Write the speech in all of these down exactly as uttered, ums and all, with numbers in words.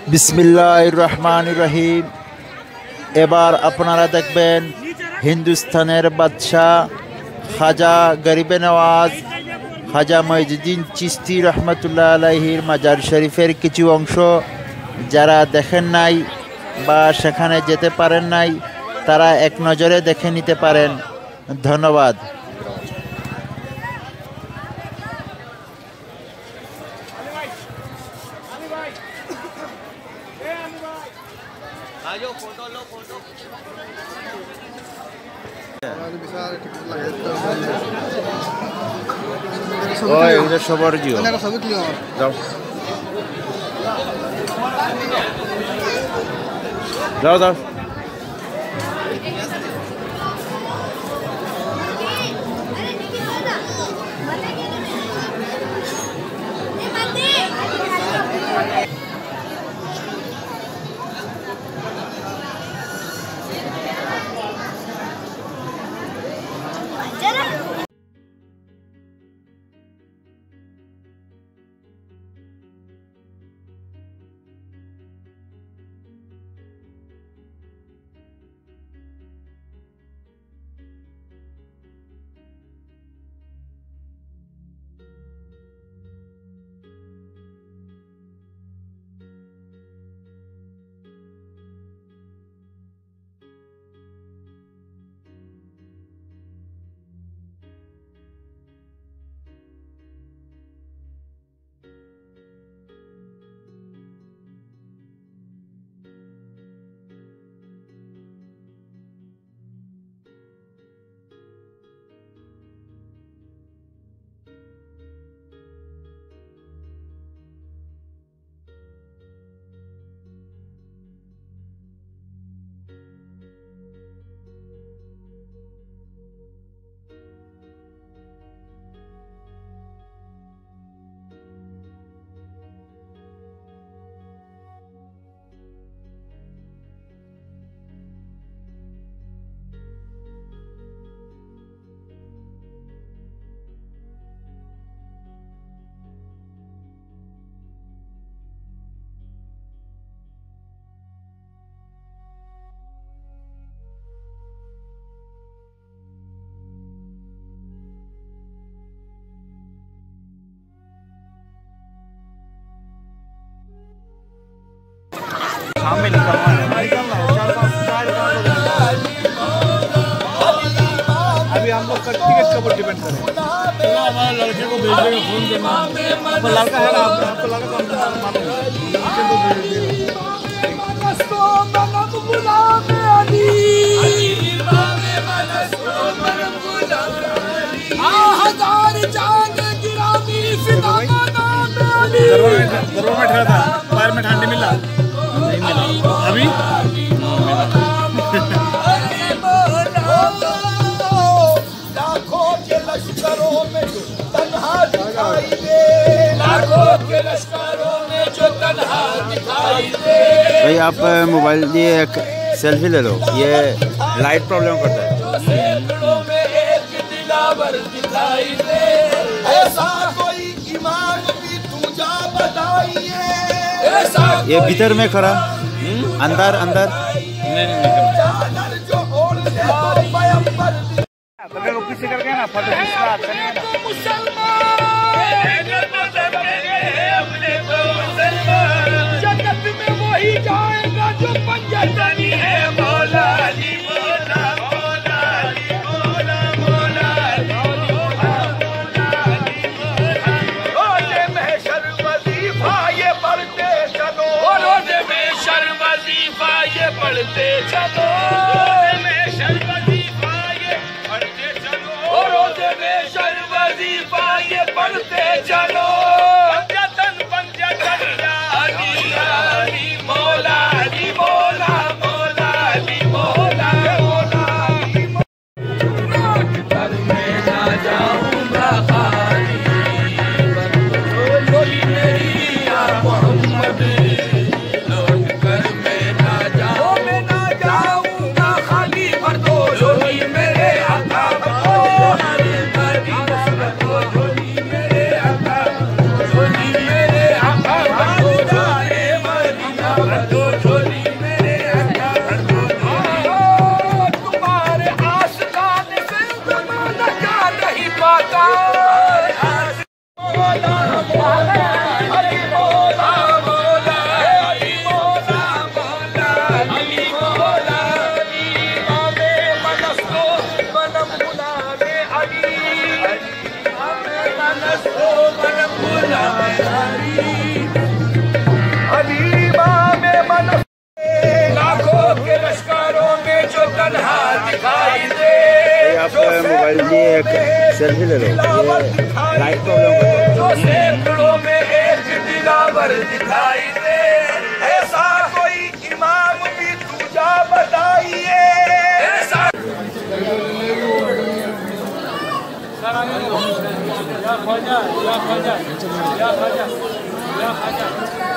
বিসমিল্লাহির রহমানির রহিম। এবার আপনারা দেখবেন হিন্দুস্তানের বাদশাহ খাজা গরিবে নওয়াজ খাজা মঈনুদ্দিন চিশতি রহমতুল্লাহ আলাইহির মাজার শরীফের কিছু অংশ। যারা দেখেন নাই বা সেখানে যেতে পারেন নাই তারা এক নজরে দেখে নিতে পারেন। ধন্যবাদ। সবার জিও যাও যাও যাও अभी हम लोग का टिकट के ऊपर डिपेंड करें। चलो हमारे लड़के को भेज देगा, फोन करना। आपका लड़का है ना, आपका लड़का तो मालूम है, लड़के को भेज देगा। दरबार में ठहरा था, पैर में ठंडी मिला नहीं मिला अभी लाखों के लश्करों में जो तन्हा दिखाई दे, लाखों के लश्करों में जो तन्हा दिखाई दे। भाई आप मोबाइल लिए एक सेल्फी ले लो, ये लाइट प्रॉब्लम करता है। सैकड़ों में एक दिलावर दिखाई दे, ऐसा कोई ईमान भी तू जा बताइए। ये भीतर में खड़ा, अंदर अंदर किसी करके ना फोटो जन्नत में वही जाएगा जो पंजाबी है। मौला अली मौला मौला अली मौला मौला अली मौला मौला अली मौला। रोज़े महशर वजीफा ये पढ़ते चलो, रोज़े महशर वजीफा ये पढ़ते चलो, रोज़े महशर वजीफा ये पढ़ते चलो, रोज़े महशर वजीफा ये पढ़ते चलो। पंजतन पंजतन या अली अली मौला अली मौला मौला अली मौला मौला अली मौला। घर में ना जाऊंगा खाली, बोली मेरी या मोहम्मद, लौट कर मैं ना जाऊं मैं ना जाऊं मोबाइल लिए एक सेल्फी ले लो, ये लाइट प्रॉब्लम सैकड़ों में एक दिलावर दिखाई दे, ऐसा कोई इमाम भी दूजा बताइए। ऐसा या ख्वाजा या ख्वाजा या ख्वाजा या ख्वाजा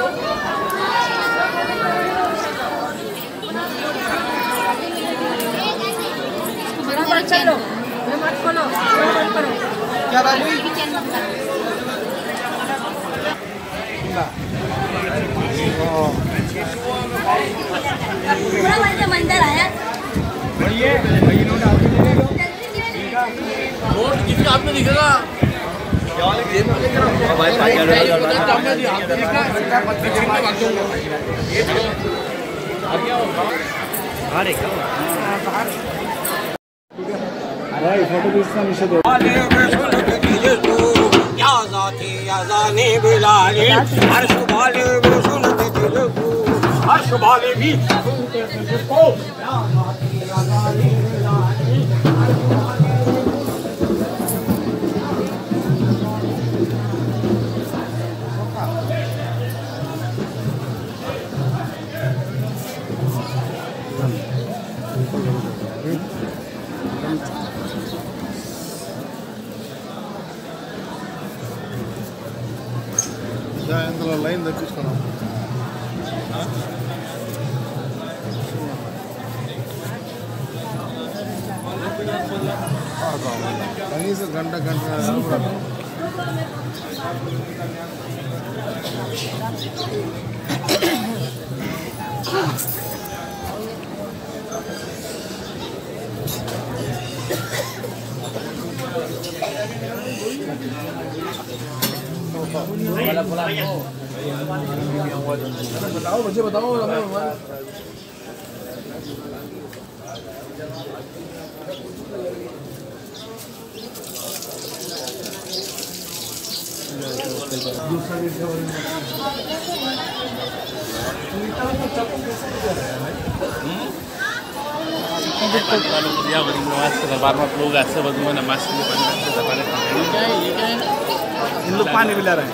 चलो मत खोलो मत करो क्या बात हुई पूरा मंदिर आया भैया भैया नोट नोट किसी का आपने दिखेगा भाई भाई अरे अरे फोटो खींचना निषेध है। या जाती या जाने बिलाली अर्श वाले भी सुनते तुझको अर्श वाले भी सुनते तुझको या जाती या जाने बिलाली ఇందులో లైన్ తెప్పించుకున్నాం కనీసం గంట గంట बताओ बच्चे बताओ दरबार में लोग ऐसे बदलू नमाज के लिए इन लोग पानी पिला रहे हैं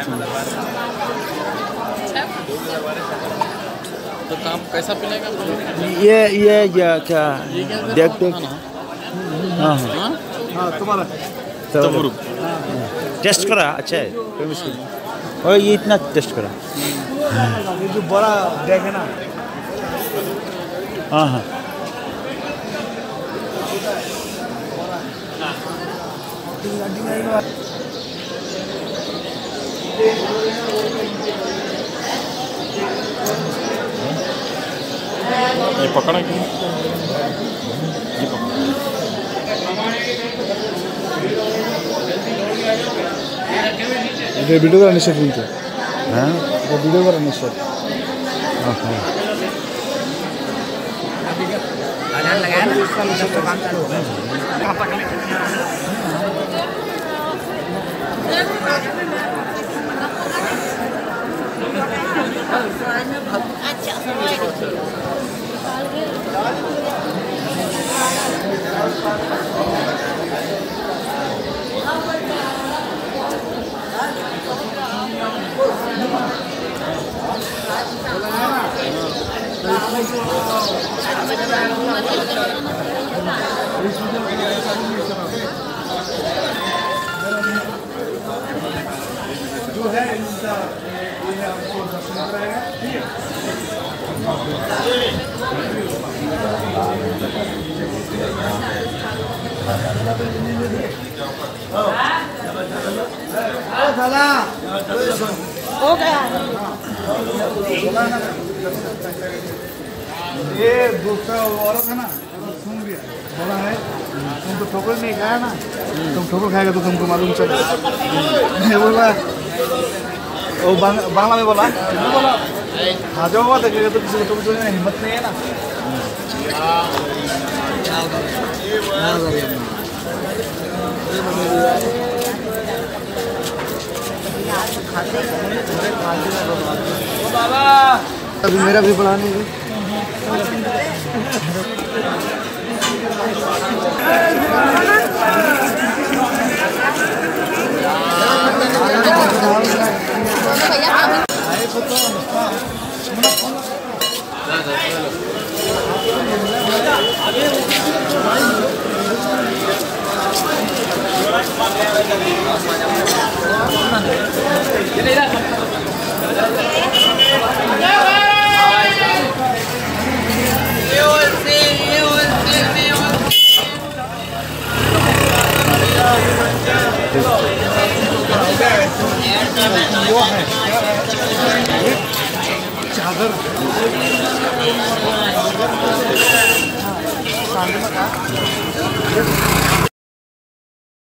तो काम कैसा पिलाएगा ये ये क्या क्या देख देख हाँ हाँ हाँ तुम्हारा टेस्ट करा अच्छा है कोई मुश्किल नहीं और ये इतना टेस्ट करा ये जो बड़ा डेक है ना हाँ हाँ ये पकड़ा क्यों ये वीडियो का निषेध नहीं हाँ वो वीडियो का निषेध हाँ हाँ लगाया ना इसका निषेध तो काम चालू हो जो है इनका ये है आपको दर्शन कराएगा ठीक है हो गया ये दूसरा औरत है ना सुन गया बोला है तुम तो ठोकर नहीं खाया ना तुम ठोकर खाएगा तो तुमको मालूम चले बोला वो बांग्ला में बोला बोला आ जाओ हुआ देखेगा तो किसी को तुम सोचने हिम्मत नहीं है ना अभी मेरा भी पढ़ा नहीं है चादर